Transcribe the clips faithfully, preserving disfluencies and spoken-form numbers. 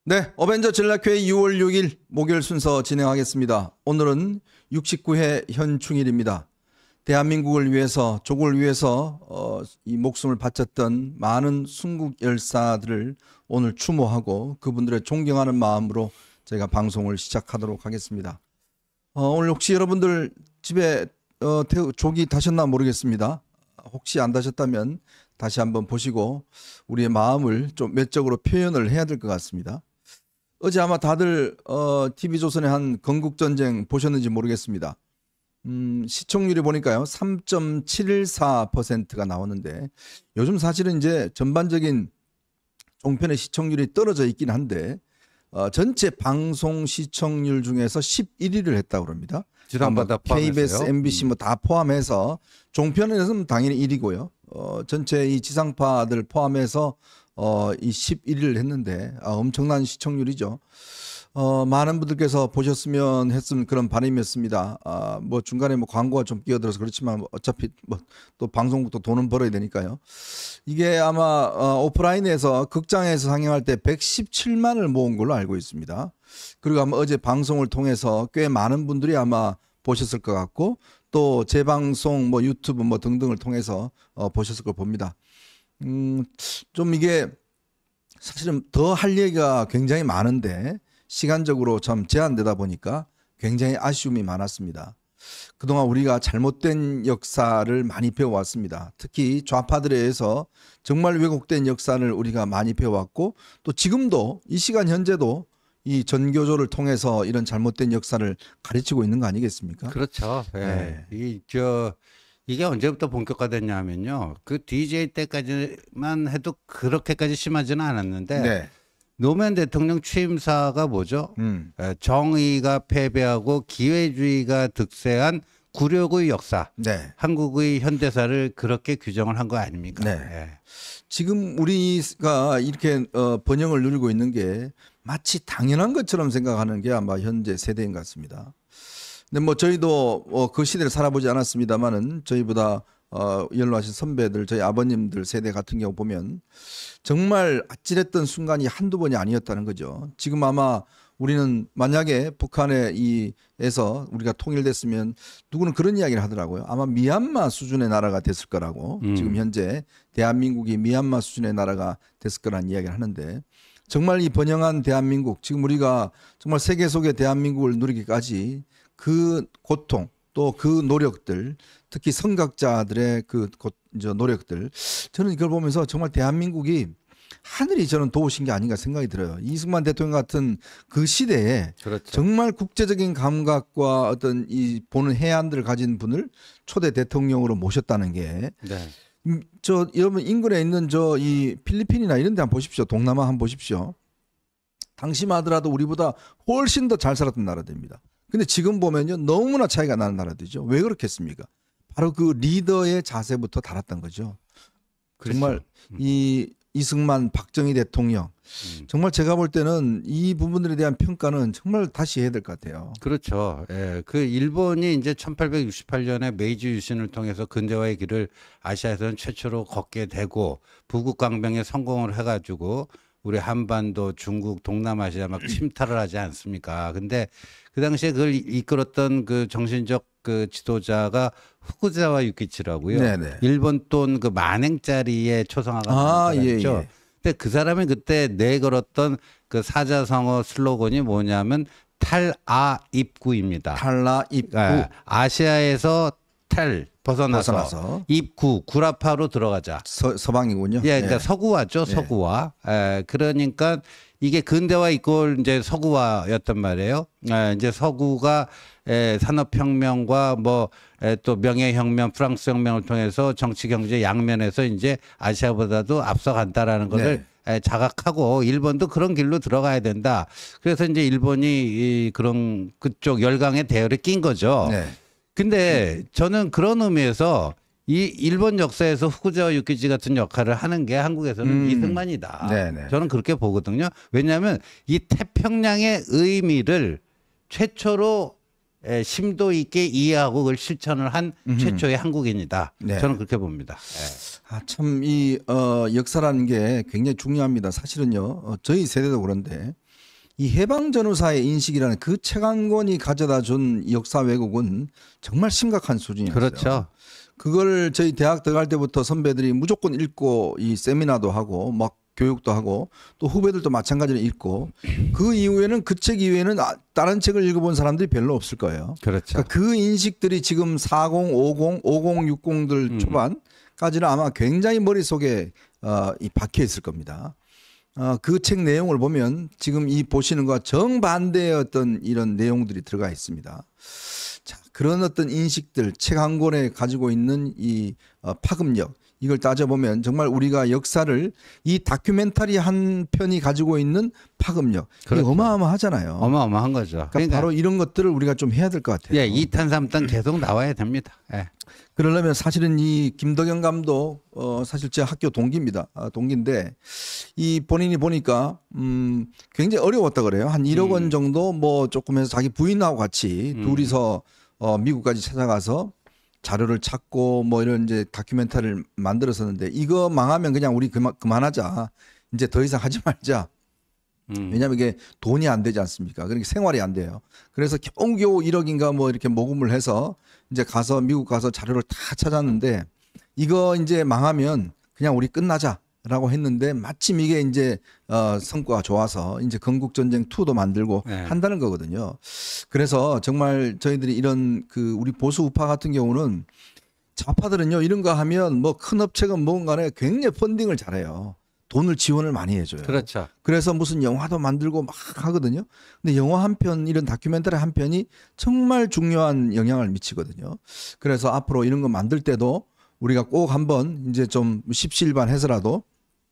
네, 어벤져 전략회 유월 육일 목요일 순서 진행하겠습니다. 오늘은 육십구 회 현충일입니다. 대한민국을 위해서, 조국을 위해서 어, 이 목숨을 바쳤던 많은 순국 열사들을 오늘 추모하고 그분들의 존경하는 마음으로 저희가 방송을 시작하도록 하겠습니다. 어, 오늘 혹시 여러분들 집에 어, 조기 다셨나 모르겠습니다. 혹시 안 다셨다면 다시 한번 보시고 우리의 마음을 좀 외적으로 표현을 해야 될 것 같습니다. 어제 아마 다들 어, 티비조선의 한 건국전쟁 보셨는지 모르겠습니다. 음, 시청률이 보니까요 삼 점 칠일사 퍼센트가 나오는데 요즘 사실은 이제 전반적인 종편의 시청률이 떨어져 있긴 한데 어, 전체 방송 시청률 중에서 십일 위를 했다고 합니다. 지난번다 케이비에스, 엠비씨 뭐 다 포함해서 종편에서는 당연히 일 위고요. 어, 전체 이 지상파들 포함해서 어, 이 십일 위를 했는데 아, 엄청난 시청률이죠. 어, 많은 분들께서 보셨으면 했으면 그런 바람이었습니다. 아, 뭐 중간에 뭐 광고가 좀 끼어들어서 그렇지만 어차피 뭐 또 방송국도 돈은 벌어야 되니까요. 이게 아마 어, 오프라인에서 극장에서 상영할 때 백십칠만을 모은 걸로 알고 있습니다. 그리고 아마 어제 방송을 통해서 꽤 많은 분들이 아마 보셨을 것 같고 또 재방송 뭐 유튜브 뭐 등등을 통해서 어, 보셨을 걸 봅니다. 음, 좀 이게 사실은 더 할 얘기가 굉장히 많은데 시간적으로 참 제한되다 보니까 굉장히 아쉬움이 많았습니다. 그동안 우리가 잘못된 역사를 많이 배워왔습니다. 특히 좌파들에 의해서 정말 왜곡된 역사를 우리가 많이 배워왔고 또 지금도 이 시간 현재도 이 전교조를 통해서 이런 잘못된 역사를 가르치고 있는 거 아니겠습니까? 그렇죠. 네. 네. 이, 저, 이게 언제부터 본격화됐냐면요. 그 디제이 때까지만 해도 그렇게까지 심하지는 않았는데 네. 노무현 대통령 취임사가 뭐죠? 음. 정의가 패배하고 기회주의가 득세한 굴욕의 역사, 네. 한국의 현대사를 그렇게 규정을 한 거 아닙니까? 네. 네. 지금 우리가 이렇게 어, 번영을 누리고 있는 게 마치 당연한 것처럼 생각하는 게 아마 현재 세대인 것 같습니다. 근데 뭐 저희도 어, 그 시대를 살아보지 않았습니다만은 저희보다 어, 연로하신 선배들, 저희 아버님들 세대 같은 경우 보면 정말 아찔했던 순간이 한두 번이 아니었다는 거죠. 지금 아마 우리는 만약에 북한에 이에서 우리가 통일됐으면 누구는 그런 이야기를 하더라고요. 아마 미얀마 수준의 나라가 됐을 거라고. 음. 지금 현재 대한민국이 미얀마 수준의 나라가 됐을 거라는 이야기를 하는데 정말 이 번영한 대한민국, 지금 우리가 정말 세계 속의 대한민국을 누리기까지 그 고통 또 그 노력들, 특히 선각자들의 그 노력들, 저는 이걸 보면서 정말 대한민국이 하늘이 저는 도우신 게 아닌가 생각이 들어요. 이승만 대통령 같은 그 시대에 그렇죠. 정말 국제적인 감각과 어떤 이 보는 해안들을 가진 분을 초대 대통령으로 모셨다는 게 네. 저 여러분 인근에 있는 저 이 필리핀이나 이런 데 한번 보십시오. 동남아 한번 보십시오. 당시만 하더라도 우리보다 훨씬 더 잘 살았던 나라들입니다. 근데 지금 보면요 너무나 차이가 나는 나라들이죠. 왜 그렇겠습니까? 바로 그 리더의 자세부터 달았던 거죠. 그렇죠. 정말 음. 이 이승만, 박정희 대통령 음. 정말 제가 볼 때는 이 부분들에 대한 평가는 정말 다시 해야 될 것 같아요. 그렇죠. 예, 그 일본이 이제 천팔백육십팔 년에 메이지 유신을 통해서 근대화의 길을 아시아에서는 최초로 걷게 되고 부국강병에 성공을 해가지고 우리 한반도, 중국, 동남아시아 막 침탈을 하지 않습니까? 근데 그 당시에 그걸 이끌었던 그 정신적 그 지도자가 후쿠자와 유키치라고요. 네네. 일본 돈 그 만행짜리의 초상화가 아, 있죠. 예, 예. 근데 그 사람이 그때 내걸었던 그 사자성어 슬로건이 뭐냐면 탈아입구입니다. 탈아입구. 네. 아시아에서 탈 벗어나서, 벗어나서. 입구 구라파로 들어가자. 서, 서방이군요. 예, 그러니까 예. 서구화죠, 서구화. 예. 예, 그러니까 이게 근대화 이꼴 이제 서구화였단 말이에요. 예, 이제 서구가 예, 산업혁명과 뭐 또 명예혁명, 프랑스혁명을 통해서 정치, 경제 양면에서 이제 아시아보다도 앞서간다라는 것을 네. 자각하고 일본도 그런 길로 들어가야 된다. 그래서 이제 일본이 이 그런 그쪽 열강의 대열에 낀 거죠. 네. 근데 저는 그런 의미에서 이 일본 역사에서 후쿠자와 유키치 같은 역할을 하는 게 한국에서는 음. 이승만이다. 네네. 저는 그렇게 보거든요. 왜냐하면 이 태평양의 의미를 최초로 심도 있게 이해하고 그걸 실천을 한 음흠. 최초의 한국인이다. 네. 저는 그렇게 봅니다. 네. 아, 참 이 어, 역사라는 게 굉장히 중요합니다. 사실은요. 어, 저희 세대도 그런데 이 해방 전후사의 인식이라는 그 책 한 권이 가져다 준 역사 왜곡은 정말 심각한 수준이었어요. 그렇죠. 그걸 저희 대학 들어갈 때부터 선배들이 무조건 읽고 이 세미나도 하고 막 교육도 하고 또 후배들도 마찬가지로 읽고 그 이후에는 그 책 이후에는 아- 다른 책을 읽어본 사람들이 별로 없을 거예요. 그렇죠. 그러니까 그 인식들이 지금 사십, 오십, 오십, 육십들 음. 초반까지는 아마 굉장히 머릿속에 어, 이 박혀 있을 겁니다. 어, 그 책 내용을 보면 지금 이 보시는 것과 정반대의 어떤 이런 내용들이 들어가 있습니다. 자, 그런 어떤 인식들, 책 한 권에 가지고 있는 이 어, 파급력, 이걸 따져보면 정말 우리가 역사를 이 다큐멘터리 한 편이 가지고 있는 파급력, 이게 그렇죠. 어마어마하잖아요. 어마어마한 거죠. 그러니까, 그러니까 바로 이런 것들을 우리가 좀 해야 될 것 같아요. 예, 이 탄, 삼 탄 계속 나와야 됩니다. 예. 그러려면 사실은 이 김덕영 감독 어 사실 제 학교 동기입니다. 아, 동기인데 이 본인이 보니까 음 굉장히 어려웠다 그래요. 한 일억 원 정도 뭐 조금 해서 자기 부인하고 같이 음. 둘이서 어 미국까지 찾아가서 자료를 찾고 뭐 이런 이제 다큐멘터리를 만들었었는데 이거 망하면 그냥 우리 그만 그만하자. 이제 더 이상 하지 말자. 음. 왜냐하면 이게 돈이 안 되지 않습니까? 그러니까 생활이 안 돼요. 그래서 겨우겨우 일억인가 뭐 이렇게 모금을 해서 이제 가서 미국 가서 자료를 다 찾았는데 이거 이제 망하면 그냥 우리 끝나자라고 했는데 마침 이게 이제 어 성과가 좋아서 이제 건국전쟁 이도 만들고 네. 한다는 거거든요. 그래서 정말 저희들이 이런 그 우리 보수 우파 같은 경우는 좌파들은요 이런 거 하면 뭐 큰 업체건 뭔가에 굉장히 펀딩을 잘해요. 돈을 지원을 많이 해줘요. 그렇죠. 그래서 무슨 영화도 만들고 막 하거든요. 근데 영화 한 편, 이런 다큐멘터리 한 편이 정말 중요한 영향을 미치거든요. 그래서 앞으로 이런 거 만들 때도 우리가 꼭 한번 이제 좀 십시일반해서라도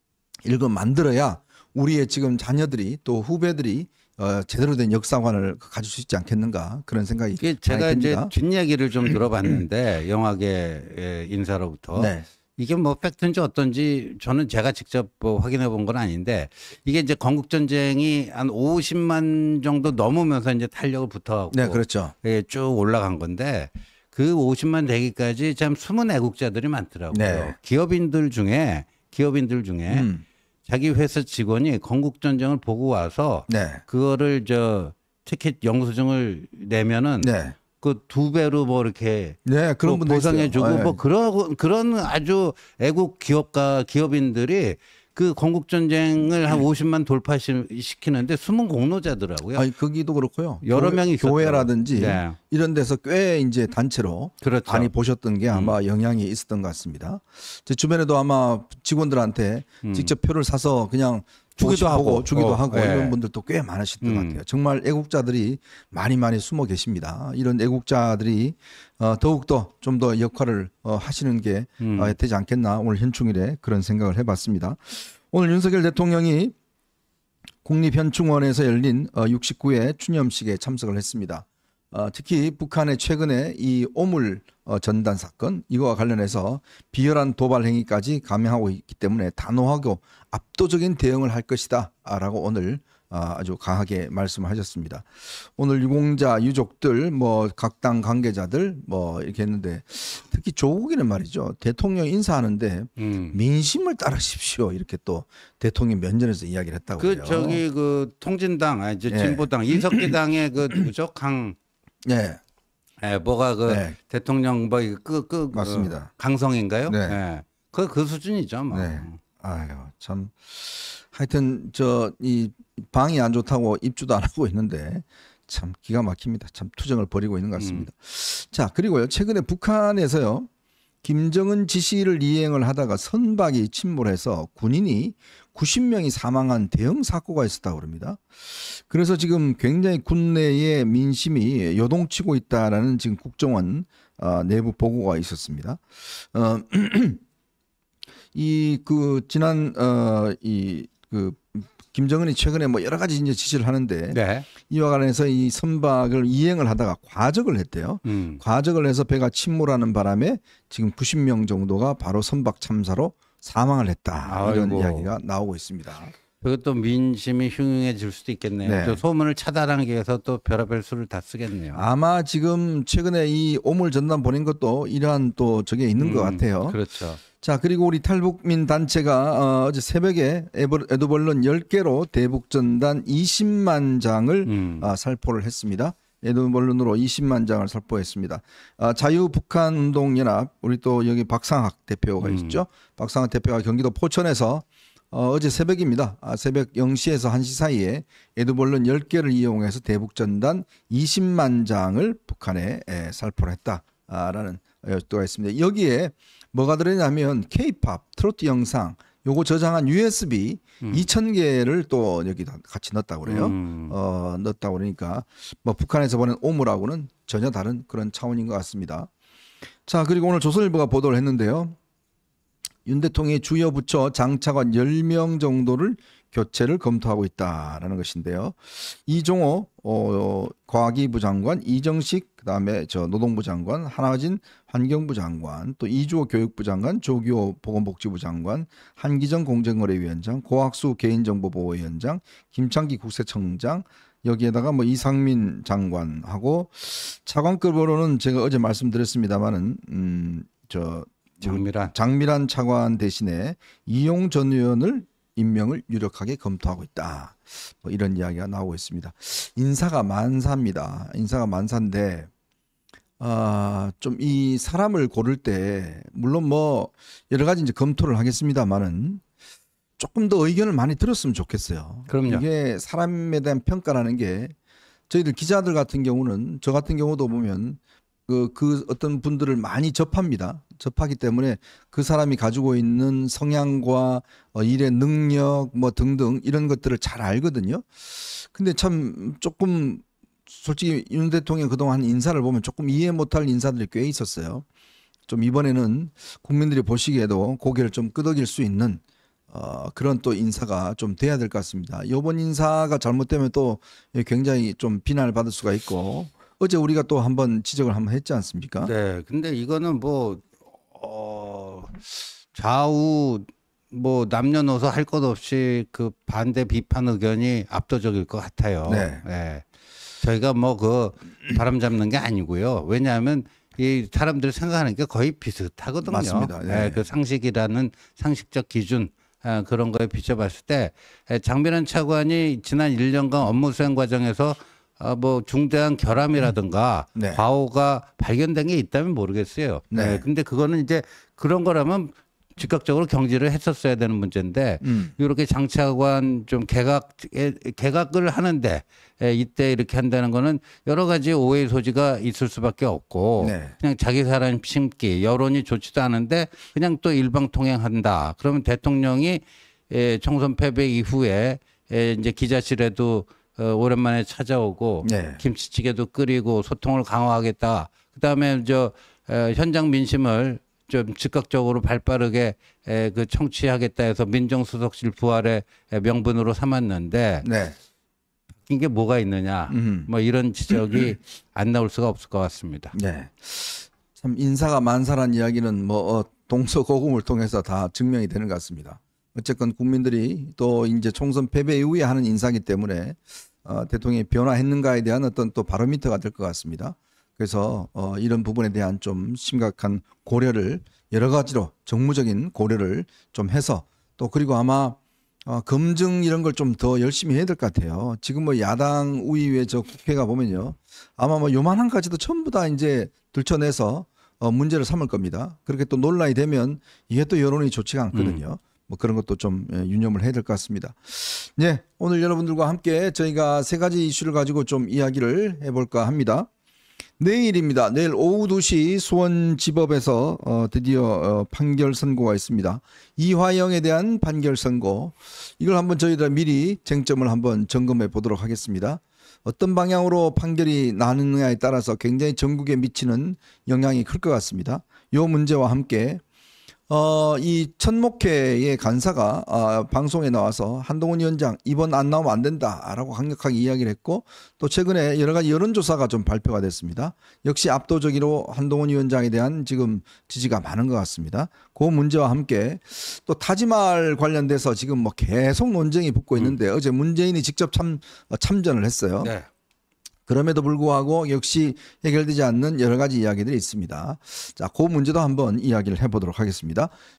이런 거 만들어야 우리의 지금 자녀들이 또 후배들이 어, 제대로 된 역사관을 가질 수 있지 않겠는가 그런 생각이 이게 제가 많이 이제 듭니다. 뒷이야기를 좀 들어봤는데 영화계 인사로부터 네. 이게 뭐 팩트인지 어떤지 저는 제가 직접 뭐 확인해 본 건 아닌데 이게 이제 건국전쟁이 한 오십만 정도 넘으면서 이제 탄력을 붙어갖고 네, 그렇죠. 예, 쭉 올라간 건데 그 오십만 되기까지 참 숨은 애국자들이 많더라고요. 네. 기업인들 중에 기업인들 중에 음. 자기 회사 직원이 건국전쟁을 보고 와서 네. 그거를 저 티켓 영수증을 내면은 네. 그 두 배로 뭐 이렇게 네, 그런 뭐 분들 보상해주고 있어요. 네. 뭐 그런 그런 아주 애국 기업가 기업인들이 그 건국전쟁을 한 오십만 돌파시키는데 숨은 공로자더라고요. 아니, 거기도 그렇고요. 여러 교회- 명이 있었죠. 교회라든지 네. 이런 데서 꽤 이제 단체로 그렇죠. 많이 보셨던 게 아마 영향이 있었던 것 같습니다. 제 주변에도 아마 직원들한테 직접 표를 사서 그냥 주기도 주기도 하고 하고. 주기도 어, 하고 예. 이런 분들도 꽤 많으실 것 음. 같아요. 정말 애국자들이 많이 많이 숨어 계십니다. 이런 애국자들이 어, 더욱더 좀 더 역할을 어, 하시는 게 음. 어, 되지 않겠나 오늘 현충일에 그런 생각을 해봤습니다. 오늘 윤석열 대통령이 국립현충원에서 열린 어, 육십구 회 추념식에 참석을 했습니다. 어, 특히 북한의 최근에 이 오물 어, 전단 사건 이거와 관련해서 비열한 도발 행위까지 감행하고 있기 때문에 단호하고 압도적인 대응을 할 것이다라고 오늘 어, 아주 강하게 말씀하셨습니다. 오늘 유공자 유족들 뭐 각 당 관계자들 뭐 이렇게 했는데 특히 조국이는 말이죠. 대통령 인사하는데 음. 민심을 따르십시오 이렇게 또 대통령 면전에서 이야기를 했다고 그 그래요. 저기 그 통진당 아 이제 예. 진보당 이석기 당의 그 누구죠 강 네, 예, 뭐가 그 네. 대통령 뭐그그 맞습니다. 강성인가요? 네. 예. 그, 그 수준이죠. 뭐. 네. 아유, 참. 하여튼, 저, 이 방이 안 좋다고 입주도 안 하고 있는데 참 기가 막힙니다. 참 투정을 벌이고 있는 것 같습니다. 자, 그리고요. 최근에 북한에서요. 김정은 지시를 이행을 하다가 선박이 침몰해서 군인이 구십 명이 사망한 대형 사고가 있었다고 합니다. 그래서 지금 굉장히 국내의 민심이 요동치고 있다라는 지금 국정원 어, 내부 보고가 있었습니다. 어, 이 그 지난 어 이 그 김정은이 최근에 뭐 여러 가지 이제 지시를 하는데 네. 이와 관련해서 이 선박을 이행을 하다가 과적을 했대요. 음. 과적을 해서 배가 침몰하는 바람에 지금 구십 명 정도가 바로 선박 참사로 사망을 했다. 이런 아이고. 이야기가 나오고 있습니다. 그것도 민심이 흉흉해질 수도 있겠네요. 네. 또 소문을 차단하기 위해서 또 별의별 수를 다 쓰겠네요. 아마 지금 최근에 이 오물 전단 보낸 것도 이러한 또 저게 있는 것 음, 같아요. 그렇죠. 자, 그리고 우리 탈북민 단체가 어, 어제 새벽에 에버- 에드벌룬 열 개로 대북 전단 이십만 장을 음. 아, 살포를 했습니다. 에드벌룬으로 이십만 장을 살포했습니다. 아, 자유북한운동연합 우리 또 여기 박상학 대표가 음. 있죠. 박상학 대표가 경기도 포천에서 어, 어제 새벽입니다. 아, 새벽 영 시에서 한 시 사이에 에드벌룬 열 개를 이용해서 대북 전단 이십만 장을 북한에 에, 살포를 했다라는 여도가 있습니다. 여기에 뭐가 들어있냐면 K-팝, 트로트 영상 요거 저장한 유에스비 음. 이천 개를 또 여기다 같이 넣었다고 그래요. 음. 어, 넣었다고 그러니까 뭐 북한에서 보낸 오물하고는 전혀 다른 그런 차원인 것 같습니다. 자, 그리고 오늘 조선일보가 보도를 했는데요. 윤 대통령이 주요 부처 장차관 열 명 정도를 교체를 검토하고 있다라는 것인데요. 이종호 어, 과기부 장관, 이정식 그다음에 저 노동부 장관, 한화진 환경부 장관, 또 이주호 교육부 장관, 조기호 보건복지부 장관, 한기정 공정거래위원장, 고학수 개인정보보호위원장, 김창기 국세청장 여기에다가 뭐 이상민 장관하고 차관급으로는 제가 어제 말씀드렸습니다마는 음저 장미란. 장미란 차관 대신에 이용 전 의원을 임명을 유력하게 검토하고 있다. 뭐 이런 이야기가 나오고 있습니다. 인사가 만사입니다. 인사가 만사인데 아, 좀 이 사람을 고를 때 물론 뭐 여러 가지 이제 검토를 하겠습니다만은 조금 더 의견을 많이 들었으면 좋겠어요. 그럼요. 이게 사람에 대한 평가라는 게 저희들 기자들 같은 경우는 저 같은 경우도 보면 그, 그 어떤 분들을 많이 접합니다. 접하기 때문에 그 사람이 가지고 있는 성향과 어, 일의 능력 뭐 등등 이런 것들을 잘 알거든요. 근데 참 조금 솔직히 윤 대통령 그동안 인사를 보면 조금 이해 못할 인사들이 꽤 있었어요. 좀 이번에는 국민들이 보시기에도 고개를 좀 끄덕일 수 있는 어, 그런 또 인사가 좀 돼야 될 것 같습니다. 이번 인사가 잘못되면 또 굉장히 좀 비난을 받을 수가 있고 어제 우리가 또 한번 지적을 한번 했지 않습니까? 네. 근데 이거는 뭐, 어, 좌우 뭐 남녀노소 할 것 없이 그 반대 비판 의견이 압도적일 것 같아요. 네. 네. 저희가 뭐 그 바람 잡는 게 아니고요. 왜냐하면 이 사람들이 생각하는 게 거의 비슷하거든요. 맞습니다. 네. 네, 그 상식이라는 상식적 기준 아, 그런 거에 비춰봤을 때 에, 장미란 차관이 지난 일 년간 업무 수행 과정에서 아, 뭐 중대한 결함이라든가 네. 과오가 발견된 게 있다면 모르겠어요. 네. 네. 근데 그거는 이제 그런 거라면 즉각적으로 경질을 했었어야 되는 문제인데 음. 이렇게 장차관 좀 개각 개각을 하는데 에, 이때 이렇게 한다는 거는 여러 가지 오해의 소지가 있을 수밖에 없고 네. 그냥 자기 사람 심기 여론이 좋지도 않은데 그냥 또 일방통행한다. 그러면 대통령이 에, 총선 패배 이후에 에, 이제 기자실에도 어, 오랜만에 찾아오고 네. 김치찌개도 끓이고 소통을 강화하겠다. 그다음에 저 에, 현장 민심을 좀 즉각적으로 발빠르게 에, 그 청취하겠다 해서 민정수석실 부활의 에, 명분으로 삼았는데 네. 이게 뭐가 있느냐. 음. 뭐 이런 지적이 안 나올 수가 없을 것 같습니다. 네. 참 인사가 만사란 이야기는 뭐 어, 동서고금을 통해서 다 증명이 되는 것 같습니다. 어쨌건 국민들이 또 이제 총선 패배 이후에 하는 인사기 때문에 어, 대통령이 변화했는가에 대한 어떤 또 바로미터가 될 것 같습니다. 그래서 어, 이런 부분에 대한 좀 심각한 고려를 여러 가지로 정무적인 고려를 좀 해서 또 그리고 아마 어, 검증 이런 걸 좀 더 열심히 해야 될 것 같아요. 지금 뭐 야당 우위의 저 국회가 보면요. 아마 뭐 요만한 가지도 전부 다 이제 들춰내서 어, 문제를 삼을 겁니다. 그렇게 또 논란이 되면 이게 또 여론이 좋지가 않거든요. 음. 뭐 그런 것도 좀 유념을 해야 될 것 같습니다. 네, 오늘 여러분들과 함께 저희가 세 가지 이슈를 가지고 좀 이야기를 해볼까 합니다. 내일입니다. 내일 오후 두 시 수원지법에서 어, 드디어 어, 판결 선고가 있습니다. 이화영에 대한 판결 선고. 이걸 한번 저희들 미리 쟁점을 한번 점검해 보도록 하겠습니다. 어떤 방향으로 판결이 나느냐에 따라서 굉장히 전국에 미치는 영향이 클 것 같습니다. 이 문제와 함께 어, 이 천목회의 간사가 어, 방송에 나와서 한동훈 위원장 이번 안 나오면 안 된다라고 강력하게 이야기를 했고 또 최근에 여러 가지 여론조사가 좀 발표가 됐습니다. 역시 압도적으로 한동훈 위원장에 대한 지금 지지가 많은 것 같습니다. 그 문제와 함께 또 타지말 관련돼서 지금 뭐 계속 논쟁이 붙고 있는데 음. 어제 문재인이 직접 참, 참전을 했어요. 네. 그럼에도 불구하고 역시 해결되지 않는 여러 가지 이야기들이 있습니다. 자, 그 문제도 한번 이야기를 해보도록 하겠습니다.